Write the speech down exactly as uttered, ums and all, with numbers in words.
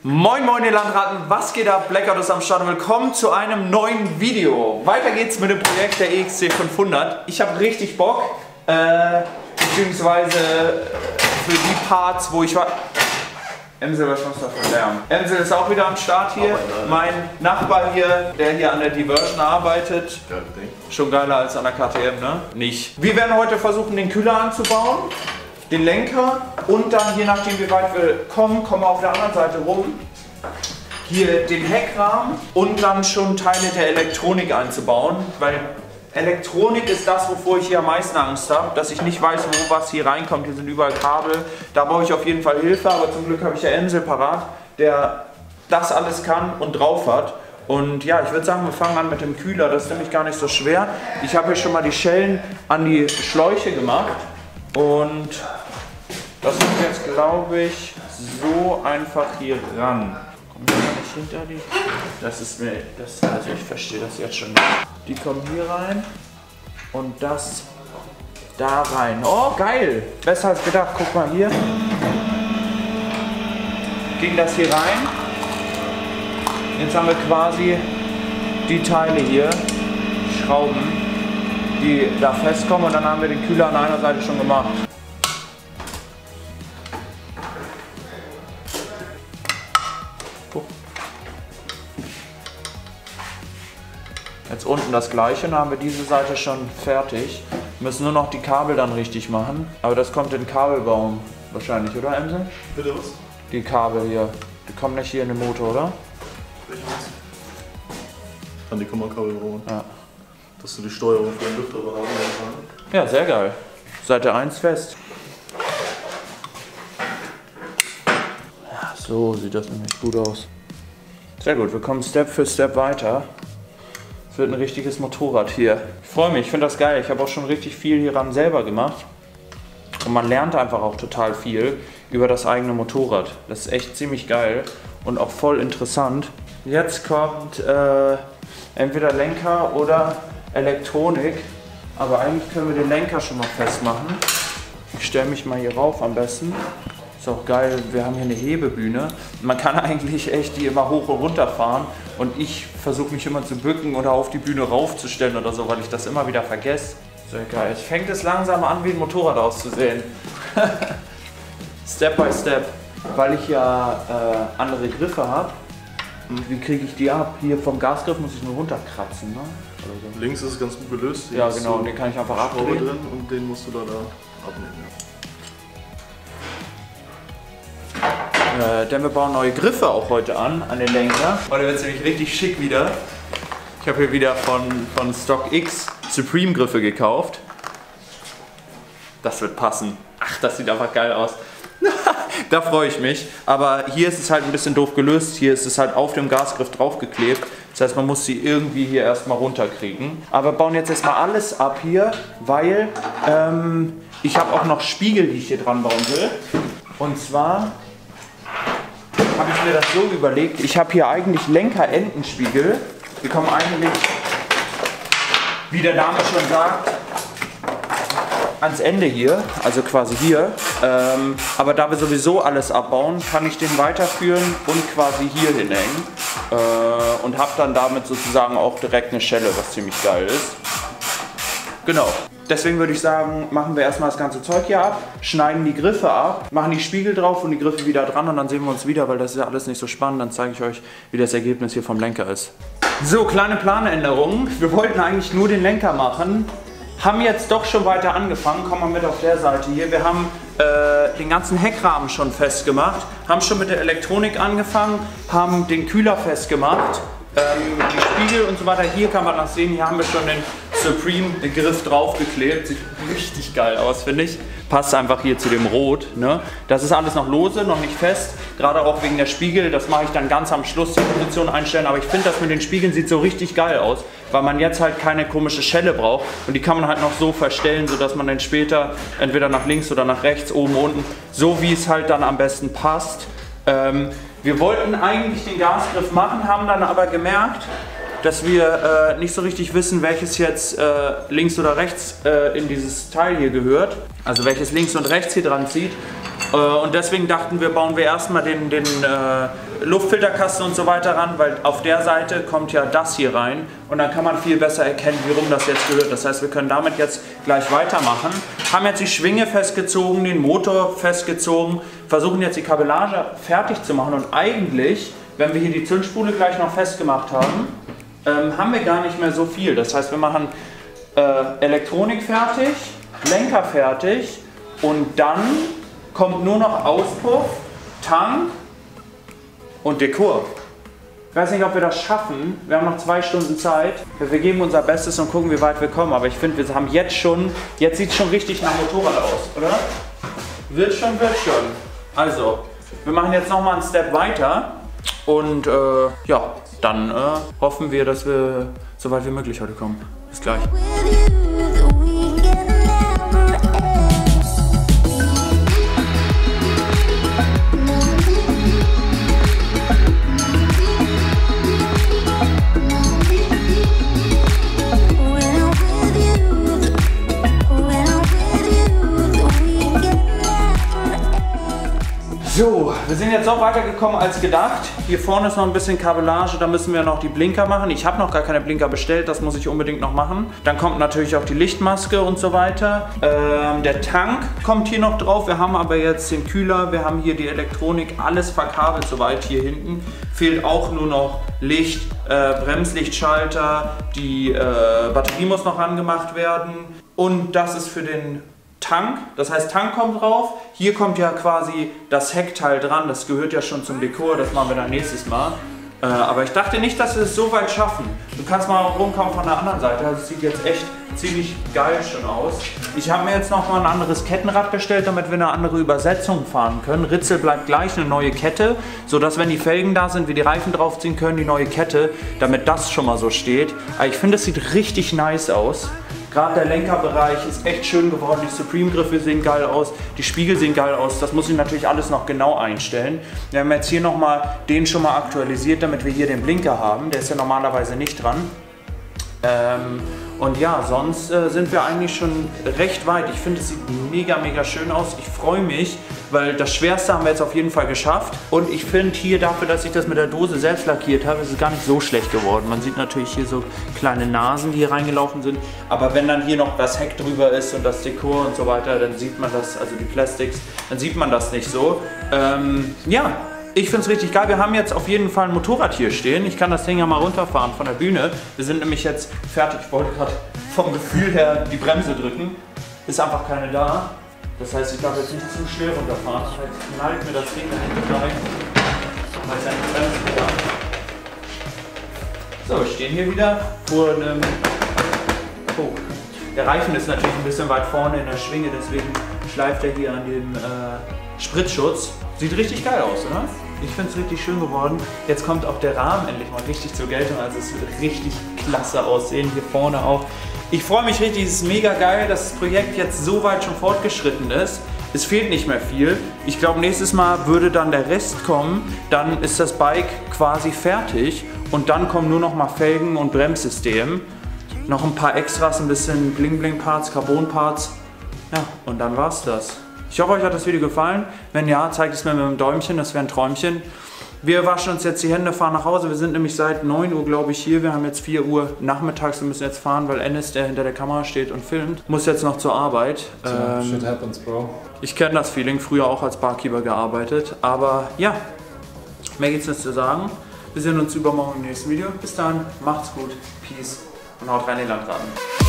Moin moin ihr Landratten, was geht ab? Blackout ist am Start und willkommen zu einem neuen Video. Weiter geht's mit dem Projekt der E X C fünfhundert. Ich habe richtig Bock, äh, beziehungsweise für die Parts, wo ich war... Emsel, was machst du da für Lärm? Emsel ist auch wieder am Start hier. Mein Nachbar hier, der hier an der Diversion arbeitet. Schon geiler als an der K T M, ne? Nicht. Wir werden heute versuchen, den Kühler anzubauen, den Lenker und dann, je nachdem wie weit wir kommen, kommen wir auf der anderen Seite rum. Hier den Heckrahmen und dann schon Teile der Elektronik einzubauen, weil Elektronik ist das, wovor ich hier am meisten Angst habe, dass ich nicht weiß, wo was hier reinkommt. Hier sind überall Kabel. Da brauche ich auf jeden Fall Hilfe, aber zum Glück habe ich ja Emsel parat, der das alles kann und drauf hat. Und ja, ich würde sagen, wir fangen an mit dem Kühler. Das ist nämlich gar nicht so schwer. Ich habe hier schon mal die Schellen an die Schläuche gemacht und das ist jetzt, glaube ich, so einfach hier ran. Kommt da nicht hinter die? Das ist mir, das, also ich verstehe das jetzt schon nicht. Die kommen hier rein und das da rein. Oh, geil! Besser als gedacht. Guck mal hier. Ging das hier rein. Jetzt haben wir quasi die Teile hier, Schrauben, die da festkommen und dann haben wir den Kühler an einer Seite schon gemacht. Jetzt unten das gleiche, dann haben wir diese Seite schon fertig. Wir müssen nur noch die Kabel dann richtig machen. Aber das kommt in den Kabelbaum wahrscheinlich, oder Emsel? Bitte was? Die Kabel hier. Die kommen nicht hier in den Motor, oder? Welches? An die Kommandokabel bauen. Ja. Dass du die Steuerung für den Lüfter haben kannst. Ja, sehr geil. Seite eins fest. Ja, so sieht das nämlich gut aus. Sehr gut, wir kommen Step für Step weiter. Es wird ein richtiges Motorrad hier. Ich freue mich, ich finde das geil. Ich habe auch schon richtig viel hieran selber gemacht. Und man lernt einfach auch total viel über das eigene Motorrad. Das ist echt ziemlich geil und auch voll interessant. Jetzt kommt äh, entweder Lenker oder Elektronik. Aber eigentlich können wir den Lenker schon mal festmachen. Ich stelle mich mal hier rauf am besten. Ist auch geil, wir haben hier eine Hebebühne. Man kann eigentlich echt die immer hoch und runter fahren und ich versuche mich immer zu bücken oder auf die Bühne raufzustellen oder so, weil ich das immer wieder vergesse. Sehr geil. Jetzt fängt es langsam an, wie ein Motorrad auszusehen. Step by Step. Weil ich ja äh, andere Griffe habe, wie kriege ich die ab? Hier vom Gasgriff muss ich nur runterkratzen, ne? Oder so. Links ist es ganz gut gelöst. Hier ja genau, und den kann ich einfach abdrehen. Drin und den musst du da, da abnehmen. Ja. Äh, denn wir bauen neue Griffe auch heute an, an den Lenker. Heute wird es nämlich richtig schick wieder. Ich habe hier wieder von, von StockX Supreme Griffe gekauft. Das wird passen. Ach, das sieht einfach geil aus. Da freue ich mich. Aber hier ist es halt ein bisschen doof gelöst. Hier ist es halt auf dem Gasgriff draufgeklebt. Das heißt, man muss sie irgendwie hier erstmal runterkriegen. Aber wir bauen jetzt erstmal alles ab hier, weil ähm, ich habe auch noch Spiegel, die ich hier dran bauen will. Und zwar habe ich mir das so überlegt, ich habe hier eigentlich Lenker-Endenspiegel. Die kommen eigentlich, wie der Name schon sagt, ans Ende hier, also quasi hier. Ähm, aber da wir sowieso alles abbauen, kann ich den weiterführen und quasi hier hinhängen. Äh, und habe dann damit sozusagen auch direkt eine Schelle, was ziemlich geil ist. Genau. Deswegen würde ich sagen, machen wir erstmal das ganze Zeug hier ab, schneiden die Griffe ab, machen die Spiegel drauf und die Griffe wieder dran und dann sehen wir uns wieder, weil das ist ja alles nicht so spannend. Dann zeige ich euch, wie das Ergebnis hier vom Lenker ist. So, kleine Planänderung. Wir wollten eigentlich nur den Lenker machen, haben jetzt doch schon weiter angefangen. Kommen wir mit auf der Seite hier. Wir haben äh, den ganzen Heckrahmen schon festgemacht, haben schon mit der Elektronik angefangen, haben den Kühler festgemacht, ähm, die Spiegel und so weiter. Hier kann man das sehen, hier haben wir schon den Supreme Griff draufgeklebt. Sieht richtig geil aus, finde ich. Passt einfach hier zu dem Rot. Ne? Das ist alles noch lose, noch nicht fest. Gerade auch wegen der Spiegel. Das mache ich dann ganz am Schluss, die Position einstellen. Aber ich finde, das mit den Spiegeln sieht so richtig geil aus, weil man jetzt halt keine komische Schelle braucht. Und die kann man halt noch so verstellen, sodass man dann später entweder nach links oder nach rechts, oben, unten, so wie es halt dann am besten passt. Ähm, wir wollten eigentlich den Gasgriff machen, haben dann aber gemerkt, dass wir äh, nicht so richtig wissen, welches jetzt äh, links oder rechts äh, in dieses Teil hier gehört. Also welches links und rechts hier dran zieht. Äh, und deswegen dachten wir, bauen wir erstmal den, den, äh, Luftfilterkasten und so weiter ran, weil auf der Seite kommt ja das hier rein und dann kann man viel besser erkennen, wie rum das jetzt gehört. Das heißt, wir können damit jetzt gleich weitermachen. Haben jetzt die Schwinge festgezogen, den Motor festgezogen, versuchen jetzt die Kabellage fertig zu machen und eigentlich, wenn wir hier die Zündspule gleich noch festgemacht haben, ähm, haben wir gar nicht mehr so viel. Das heißt, wir machen äh, Elektronik fertig, Lenker fertig und dann kommt nur noch Auspuff, Tank und Dekor. Ich weiß nicht, ob wir das schaffen. Wir haben noch zwei Stunden Zeit. Wir geben unser Bestes und gucken, wie weit wir kommen. Aber ich finde, wir haben jetzt schon, jetzt sieht es schon richtig nach Motorrad aus, oder? Wird schon, wird schon. Also, wir machen jetzt nochmal einen Step weiter. Und äh, ja, dann äh, hoffen wir, dass wir so weit wie möglich heute kommen. Bis gleich. So, wir sind jetzt auch weitergekommen als gedacht. Hier vorne ist noch ein bisschen Kabellage, da müssen wir noch die Blinker machen. Ich habe noch gar keine Blinker bestellt, das muss ich unbedingt noch machen. Dann kommt natürlich auch die Lichtmaske und so weiter. Ähm, der Tank kommt hier noch drauf. Wir haben aber jetzt den Kühler, wir haben hier die Elektronik, alles verkabelt soweit hier hinten. Fehlt auch nur noch Licht, äh, Bremslichtschalter, die äh, Batterie muss noch angemacht werden. Und das ist für den Tank, das heißt Tank kommt drauf, hier kommt ja quasi das Heckteil dran, das gehört ja schon zum Dekor, das machen wir dann nächstes Mal. Äh, aber ich dachte nicht, dass wir es so weit schaffen. Du kannst mal rumkommen von der anderen Seite, das sieht jetzt echt ziemlich geil schon aus. Ich habe mir jetzt noch mal ein anderes Kettenrad bestellt, damit wir eine andere Übersetzung fahren können. Ritzel bleibt gleich, eine neue Kette, sodass wenn die Felgen da sind, wir die Reifen draufziehen können, die neue Kette, damit das schon mal so steht. Aber ich finde, es sieht richtig nice aus. Gerade der Lenkerbereich ist echt schön geworden, die Supreme-Griffe sehen geil aus, die Spiegel sehen geil aus, das muss ich natürlich alles noch genau einstellen. Wir haben jetzt hier nochmal den schon mal aktualisiert, damit wir hier den Blinker haben, der ist ja normalerweise nicht dran. Ähm, und ja, sonst äh, sind wir eigentlich schon recht weit. Ich finde, es sieht mega, mega schön aus. Ich freue mich, weil das Schwerste haben wir jetzt auf jeden Fall geschafft. Und ich finde hier dafür, dass ich das mit der Dose selbst lackiert habe, ist es gar nicht so schlecht geworden. Man sieht natürlich hier so kleine Nasen, die hier reingelaufen sind. Aber wenn dann hier noch das Heck drüber ist und das Dekor und so weiter, dann sieht man das, also die Plastics, dann sieht man das nicht so. Ähm, ja. Ich finde es richtig geil. Wir haben jetzt auf jeden Fall ein Motorrad hier stehen. Ich kann das Ding ja mal runterfahren von der Bühne. Wir sind nämlich jetzt fertig. Ich wollte gerade vom Gefühl her die Bremse drücken. Ist einfach keine da. Das heißt, ich darf jetzt nicht zu schnell runterfahren. Jetzt knallt mir das Ding da hinten rein. Weil es eine Bremse hat. So, wir stehen hier wieder vor einem... Oh. Der Reifen ist natürlich ein bisschen weit vorne in der Schwinge, deswegen schleift er hier an dem äh, Spritzschutz. Sieht richtig geil aus, oder? Ich finde es richtig schön geworden. Jetzt kommt auch der Rahmen endlich mal richtig zur Geltung. Also es wird richtig klasse aussehen, hier vorne auch. Ich freue mich richtig, es ist mega geil, dass das Projekt jetzt so weit schon fortgeschritten ist. Es fehlt nicht mehr viel. Ich glaube, nächstes Mal würde dann der Rest kommen. Dann ist das Bike quasi fertig. Und dann kommen nur noch mal Felgen und Bremssystem. Noch ein paar Extras, ein bisschen Bling-Bling-Parts, Carbon-Parts. Ja, und dann war's das. Ich hoffe, euch hat das Video gefallen. Wenn ja, zeigt es mir mit dem Däumchen, das wäre ein Träumchen. Wir waschen uns jetzt die Hände, fahren nach Hause. Wir sind nämlich seit neun Uhr, glaube ich, hier. Wir haben jetzt vier Uhr nachmittags. Wir müssen jetzt fahren, weil Ennis, der hinter der Kamera steht und filmt, muss jetzt noch zur Arbeit. So, ähm, shit happens, bro. Ich kenne das Feeling, früher auch als Barkeeper gearbeitet. Aber ja, mehr gibt's nicht zu sagen. Wir sehen uns übermorgen im nächsten Video. Bis dann, macht's gut, Peace und haut rein in die Landraten.